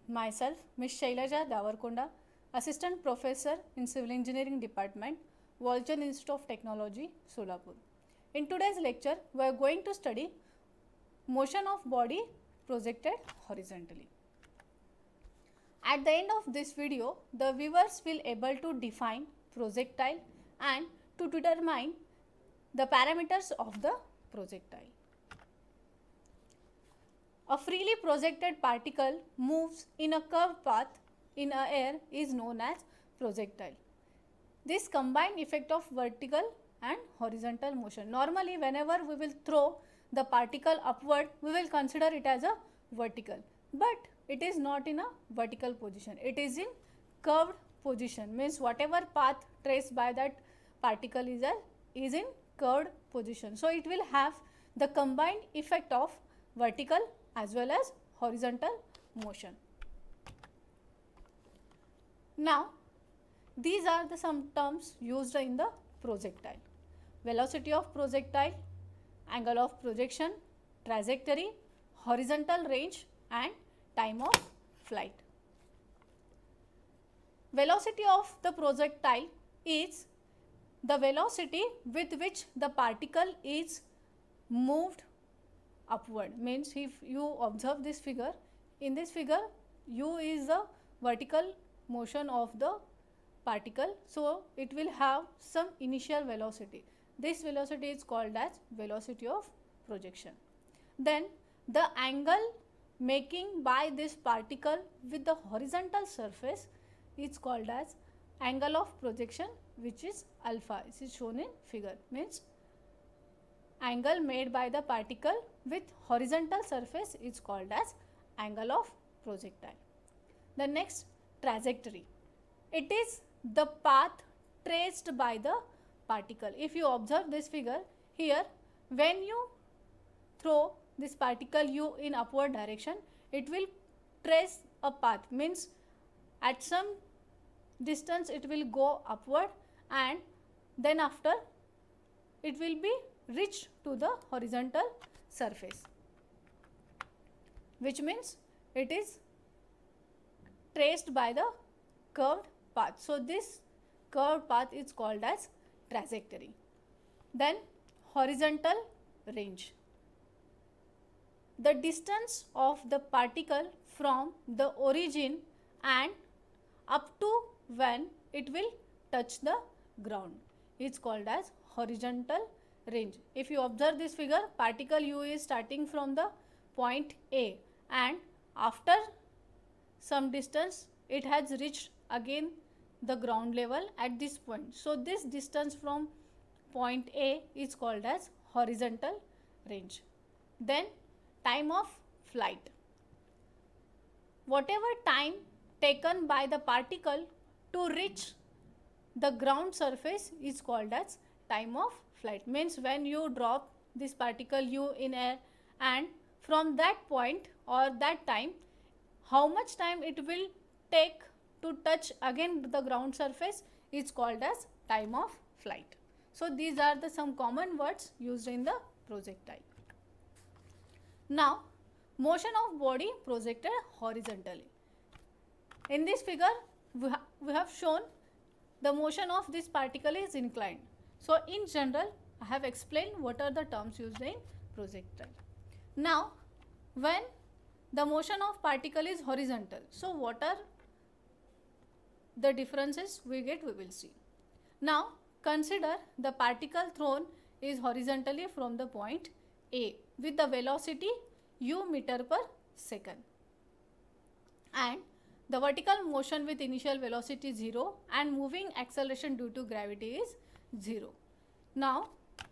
myself, Ms. Shailaja Dyawarkonda, Assistant Professor in Civil Engineering Department, Walchand Institute of Technology, Solapur. In today's lecture, we are going to study motion of body projected horizontally. At the end of this video, the viewers will able to define projectile and to determine the parameters of the projectile. A freely projected particle moves in a curved path in a air is known as projectile. This combined effect of vertical and horizontal motion. Normally, whenever we will throw the particle upward, we will consider it as a vertical, but it is not in a vertical position. It is in curved position, means whatever path traced by that particle is in curved position. So it will have the combined effect of vertical as well as horizontal motion. Now, these are the some terms used in the projectile: velocity of projectile, angle of projection, trajectory, horizontal range and time of flight. Velocity of the projectile is the velocity with which the particle is moved upward. Means if you observe this figure, in this figure u is the vertical motion of the particle, so it will have some initial velocity. This velocity is called as velocity of projection. Then the angle making by this particle with the horizontal surface is called as angle of projection, which is alpha. This is shown in figure. Means angle made by the particle with horizontal surface is called as angle of projectile. The next, trajectory. It is the path traced by the particle. If you observe this figure here, when you throw this particle u in upward direction, it will trace a path, means at some distance it will go upward and then after it will be reached to the horizontal surface, which means it is traced by the curved path. So this curved path is called as trajectory. Then horizontal range. The distance of the particle from the origin and up to when it will touch the ground is called as horizontal range. If you observe this figure, particle u is starting from the point A and after some distance it has reached again the ground level at this point. So this distance from point A is called as horizontal range. Then time of flight. Whatever time taken by the particle to reach the ground surface is called as time of flight. Means when you drop this particle u in air and from that point or that time, how much time it will take to touch again the ground surface is called as time of flight. So these are the some common words used in the projectile. Now, motion of body projected horizontally. In this figure, we have shown the motion of this particle is inclined. So in general, I have explained what are the terms used in projectile. Now, when the motion of particle is horizontal, so what are the differences we get, we will see. Now, consider the particle thrown is horizontally from the point A with the velocity u meter per second and the vertical motion with initial velocity 0 and moving acceleration due to gravity is 0. Now,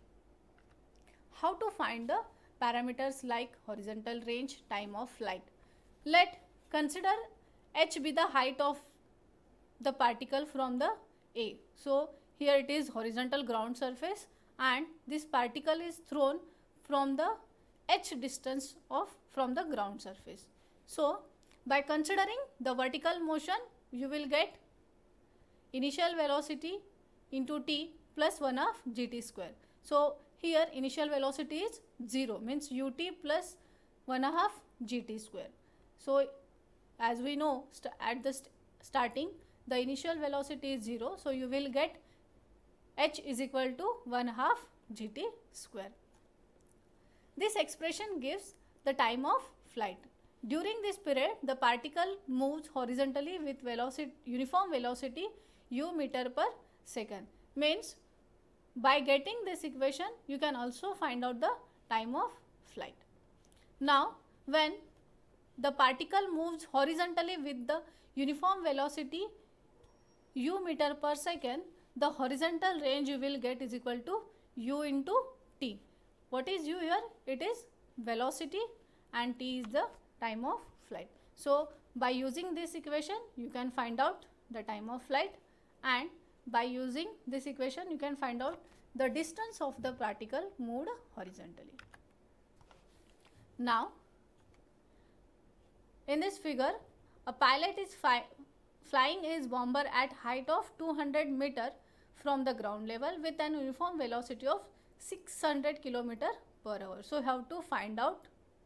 how to find the parameters like horizontal range, time of flight? Let consider h be the height of the particle from the A. So here it is horizontal ground surface and this particle is thrown from the h distance from the ground surface. So by considering the vertical motion, you will get initial velocity into t plus 1 of gt square. So here initial velocity is 0, means ut plus 1 half gt square. So as we know at the starting the initial velocity is 0, so you will get h is equal to 1/2 gt square. This expression gives the time of flight. During this period, the particle moves horizontally with uniform velocity u meter per second. Means by getting this equation, you can also find out the time of flight. Now, when the particle moves horizontally with the uniform velocity u meter per second, the horizontal range you will get is equal to u into t. What is u here? It is velocity and t is the time of flight. So, by using this equation, you can find out the time of flight, and by using this equation, you can find out the distance of the particle moved horizontally. Now, in this figure, a pilot is flying his bomber at height of 200 meter from the ground level with an uniform velocity of 600 km per hour. So, you have to find out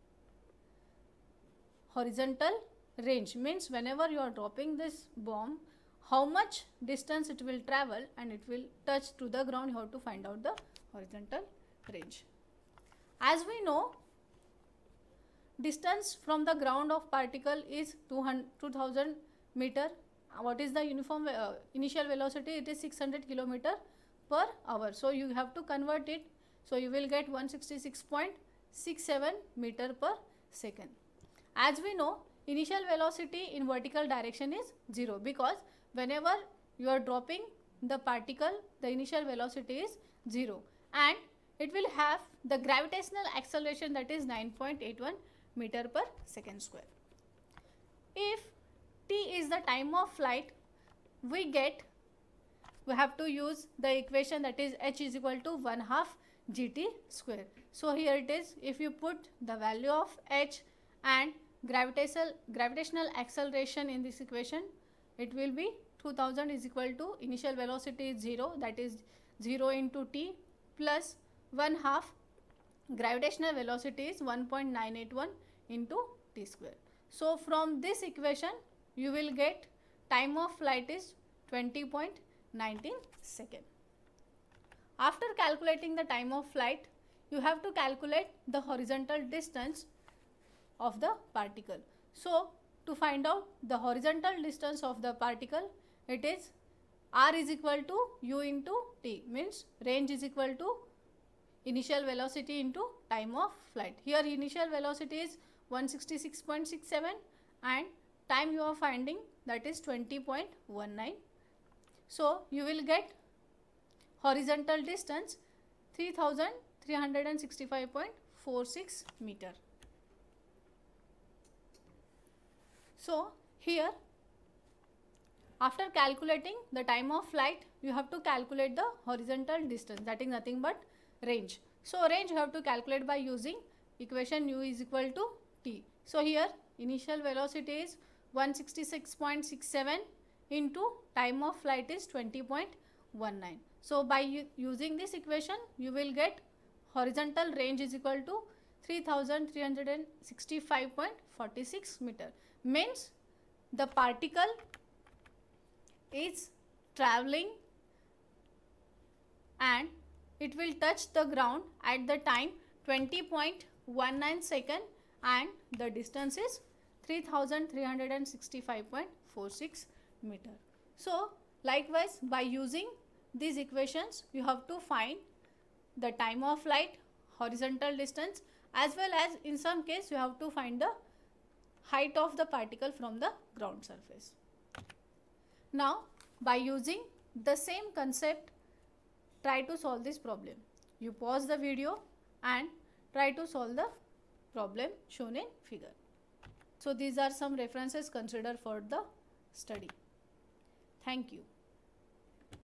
horizontal range, means whenever you are dropping this bomb, how much distance it will travel and it will touch to the ground. You have to find out the horizontal range. As we know, distance from the ground of particle is 2000 meter. What is the uniform initial velocity? It is 600 km per hour. So, you have to convert it. So, you will get 166.67 meter per second. As we know, initial velocity in vertical direction is 0, because whenever you are dropping the particle, the initial velocity is 0, and it will have the gravitational acceleration, that is 9.81 meter per second square. If t is the time of flight, we have to use the equation, that is h is equal to 1/2 gt square. So, here it is, if you put the value of h and gravitational acceleration in this equation, it will be 2000 is equal to initial velocity is 0, that is 0 into t, plus 1/2 gravitational velocity is 1.981 into t square. So, from this equation you will get time of flight is 20.19 second. After calculating the time of flight, you have to calculate the horizontal distance of the particle. So, to find out the horizontal distance of the particle, it is r is equal to u into t, means range is equal to initial velocity into time of flight. Here initial velocity is 166.67 and time you are finding, that is 20.19. So, you will get horizontal distance 3365.46 meter. So, here after calculating the time of flight, you have to calculate the horizontal distance, that is nothing but range. So, range you have to calculate by using equation u is equal to t. So, here initial velocity is 166.67 into time of flight is 20.19. So, by using this equation, you will get horizontal range is equal to 3365.46 meter. Means the particle is traveling and it will touch the ground at the time 20.19 second and the distance is 3365.46 meter. So, likewise, by using these equations, you have to find the time of flight, horizontal distance, as well as in some case you have to find the height of the particle from the ground surface. Now, by using the same concept, try to solve this problem. You pause the video and try to solve the problem shown in figure. So, these are some references considered for the study. Thank you.